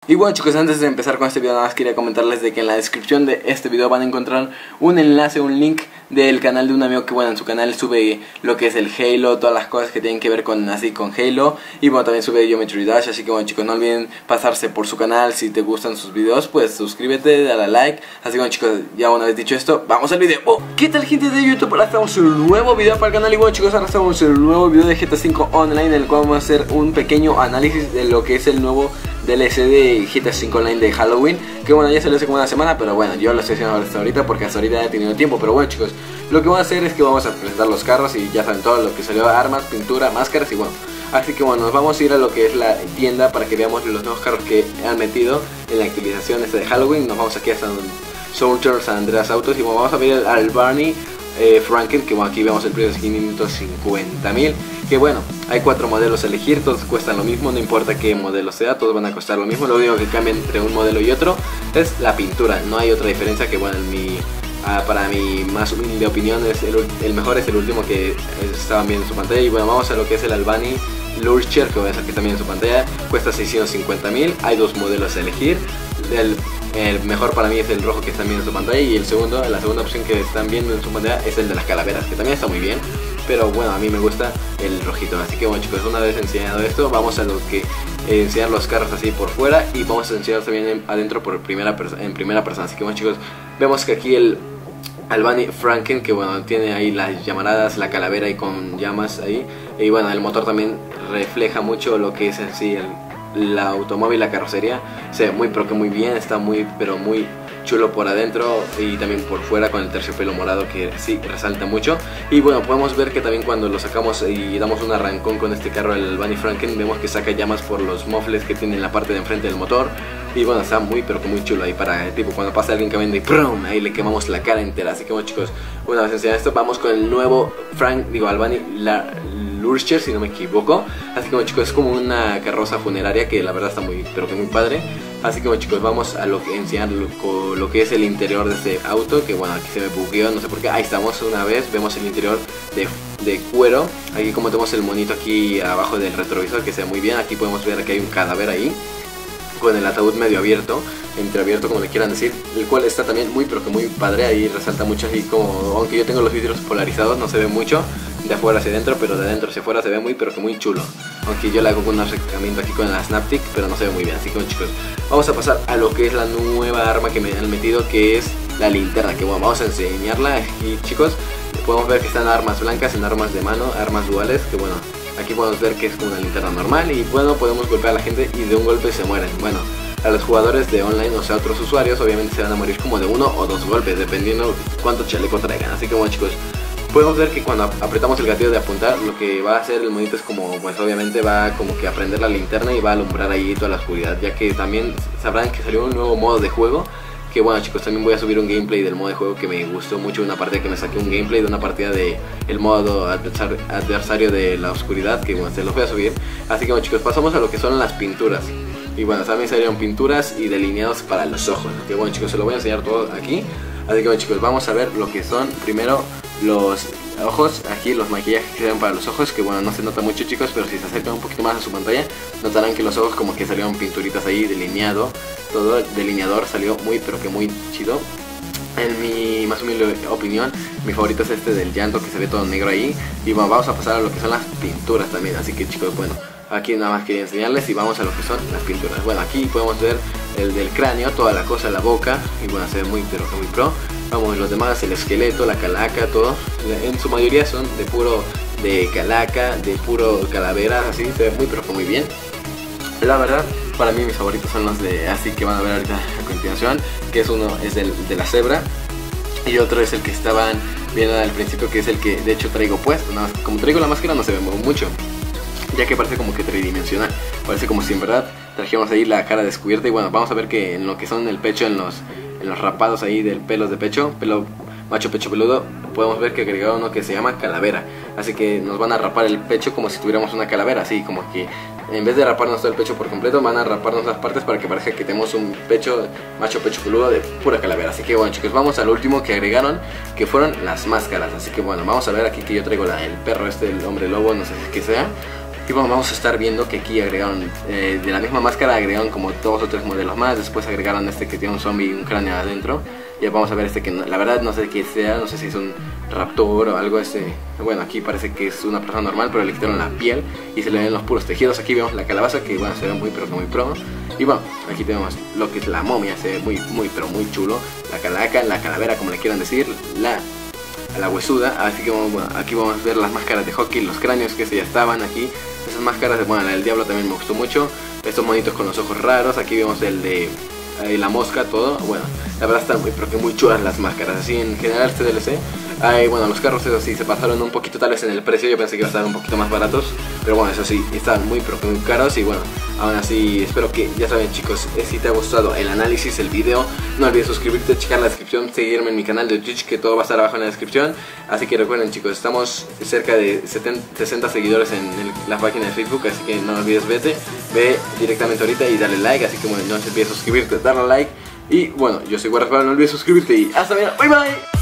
Y bueno chicos, antes de empezar con este video nada más quería comentarles de que en la descripción de este video van a encontrar un enlace, un link del canal de un amigo que bueno, en su canal sube lo que es el Halo, todas las cosas que tienen que ver con Halo. Y bueno, también sube Geometry Dash, así que bueno chicos, no olviden pasarse por su canal. Si te gustan sus videos, pues suscríbete, dale a like. Así que bueno chicos, ya una vez dicho esto, vamos al video. ¿Qué tal gente de YouTube? Ahora estamos en un nuevo video para el canal. Y bueno chicos, ahora estamos en un nuevo video de GTA V Online, en el cual vamos a hacer un pequeño análisis de lo que es el nuevo DLC de GTA V Online de Halloween. Que bueno, ya salió hace como una semana, pero bueno, yo lo estoy haciendo hasta ahorita porque hasta ahorita he tenido tiempo. Pero bueno chicos, lo que vamos a hacer es que vamos a presentar los carros y ya saben todo lo que salió: armas, pintura, máscaras y bueno. Así que bueno, nos vamos a ir a lo que es la tienda para que veamos los nuevos carros que han metido en la actualización esta de Halloween. Nos vamos aquí hasta Soldier San Andreas Autos y bueno, vamos a ver al Barney Franken, que bueno, aquí vemos el precio de 550.000. Que bueno, hay 4 modelos a elegir, todos cuestan lo mismo, no importa qué modelo sea, todos van a costar lo mismo. Lo único que cambia entre un modelo y otro es la pintura, no hay otra diferencia. Que bueno, para mi más humilde opinión, es el mejor es el último que estaban viendo en su pantalla. Y bueno, vamos a lo que es el Albany Lurcher, que voy a sacar también en su pantalla, cuesta 650.000, hay 2 modelos a elegir. El mejor para mí es el rojo que están viendo en su pantalla, y la segunda opción que están viendo en su pantalla es el de las calaveras, que también está muy bien, pero bueno, a mí me gusta el rojito. Así que bueno chicos, una vez enseñado esto, vamos a lo que enseñar los carros así por fuera, y vamos a enseñar también adentro en primera persona. Así que bueno chicos, vemos que aquí el Albany Franken, que bueno, tiene ahí las llamaradas, la calavera y con llamas ahí, y bueno, el motor también refleja mucho lo que es en sí el automóvil, la carrocería. Se ve muy pero que muy bien, está muy pero muy chulo por adentro y también por fuera, con el terciopelo morado que sí resalta mucho. Y bueno, podemos ver que también cuando lo sacamos y damos un arrancón con este carro, el Albany Franken, vemos que saca llamas por los mofles que tiene en la parte de enfrente del motor. Y bueno, está muy pero que muy chulo ahí para tipo cuando pasa alguien caminando y ¡prum! Ahí le quemamos la cara entera. Así que bueno chicos, una vez enseñado esto, vamos con el nuevo Albany Lurcher, si no me equivoco. Así que bueno chicos, es como una carroza funeraria que la verdad está muy pero que muy padre. Así que bueno chicos, vamos a enseñar lo que es el interior de este auto, que bueno, aquí se me bugueó, no sé por qué. Ahí estamos, una vez vemos el interior de cuero. Aquí como tenemos el monito aquí abajo del retrovisor, que se ve muy bien. Aquí podemos ver que hay un cadáver ahí, con el ataúd medio abierto, entreabierto como le quieran decir, el cual está también muy pero que muy padre. Ahí resalta mucho, así como, aunque yo tengo los vidrios polarizados, no se ve mucho de afuera hacia adentro, pero de adentro hacia afuera se ve muy pero que muy chulo. Aunque yo le hago un acercamiento aquí con la Snaptic, pero no se ve muy bien. Así que bueno chicos, vamos a pasar a lo que es la nueva arma que me han metido, que es la linterna, que bueno, vamos a enseñarla aquí chicos. Podemos ver que están armas blancas, en armas de mano, armas duales, que bueno, aquí podemos ver que es una linterna normal. Y bueno, podemos golpear a la gente y de un golpe se mueren. Bueno, a los jugadores de online, o sea otros usuarios, obviamente se van a morir como de 1 o 2 golpes, dependiendo cuánto chaleco traigan. Así que bueno chicos, podemos ver que cuando apretamos el gatillo de apuntar, lo que va a hacer el monito es como, pues obviamente va como que a prender la linterna y va a alumbrar ahí toda la oscuridad. Ya que también sabrán que salió un nuevo modo de juego, que bueno chicos, también voy a subir un gameplay del modo de juego, que me gustó mucho. Una parte que me saqué un gameplay de una partida de el modo adversario de la oscuridad, que bueno, se los voy a subir. Así que bueno chicos, pasamos a lo que son las pinturas. Y bueno, también salieron pinturas y delineados para los ojos, que bueno chicos, se lo voy a enseñar todo aquí. Así que bueno chicos, vamos a ver lo que son primero los ojos. Aquí los maquillajes que se dan para los ojos, que bueno, no se nota mucho chicos, pero si se acercan un poquito más a su pantalla, notarán que los ojos como que salieron pinturitas ahí, delineado. Todo el delineador salió muy pero que muy chido. En mi más humilde opinión, mi favorito es este del llanto, que se ve todo negro ahí. Y bueno, vamos a pasar a lo que son las pinturas también. Así que chicos, bueno, aquí nada más quería enseñarles y vamos a lo que son las pinturas. Bueno, aquí podemos ver el del cráneo, toda la cosa, la boca, y bueno, se ve muy pero que muy pro. Vamos, los demás, el esqueleto, la calaca, todo, en su mayoría son de calaca, de puro calavera, así, se ve muy pero que muy bien. La verdad, para mí mis favoritos son los de así, que van a ver ahorita a continuación, que es uno es de la cebra, y otro es el que estaban viendo al principio, que es el que de hecho traigo puesto. Nada más, como traigo la máscara no se ve mucho, ya que parece como que tridimensional, parece como si en verdad trajéramos ahí la cara descubierta. Y bueno, vamos a ver que en lo que son el pecho, en los rapados ahí del pelos de pecho, pelo macho, pecho peludo, podemos ver que agregaron uno que se llama calavera. Así que nos van a rapar el pecho como si tuviéramos una calavera, así como que en vez de raparnos todo el pecho por completo, van a raparnos las partes para que parezca que tenemos un pecho macho, pecho peludo de pura calavera. Así que bueno chicos, vamos al último que agregaron, que fueron las máscaras. Así que bueno, vamos a ver aquí que yo traigo el perro el hombre lobo, no sé qué sea. Y bueno, vamos a estar viendo que aquí agregaron, de la misma máscara agregaron como 2 o 3 modelos más. Después agregaron este que tiene un zombie y un cráneo adentro. Y vamos a ver este que la verdad no sé qué sea, no sé si es un raptor o algo. Bueno, aquí parece que es una persona normal, pero le quitaron la piel y se le ven los puros tejidos. Aquí vemos la calabaza, que bueno, se ve muy pero que muy pro. Y bueno, aquí tenemos lo que es la momia, se ve muy pero muy chulo. La calaca, la calavera, como le quieran decir, la huesuda. Así que bueno, aquí vamos a ver las máscaras de hockey, los cráneos que ya estaban aquí. Esas máscaras, bueno, la del diablo también me gustó mucho. Estos monitos con los ojos raros. Aquí vemos el de la mosca, todo. Bueno, la verdad están muy chulas las máscaras. Así en general este DLC. Bueno, los carros eso sí se pasaron un poquito tal vez en el precio. Yo pensé que iba a estar un poquito más baratos, pero bueno, eso sí, están muy caros. Y bueno, aún así espero que, ya saben chicos, si te ha gustado el análisis, el video, no olvides suscribirte, checar la descripción, seguirme en mi canal de Twitch, que todo va a estar abajo en la descripción. Así que recuerden chicos, estamos cerca de 60 seguidores en la página de Facebook, así que no olvides ve directamente ahorita y dale like. Así que bueno, no olvides suscribirte, darle like. Y bueno, yo soy Guardaespaldas, no olvides suscribirte y hasta mañana, bye bye.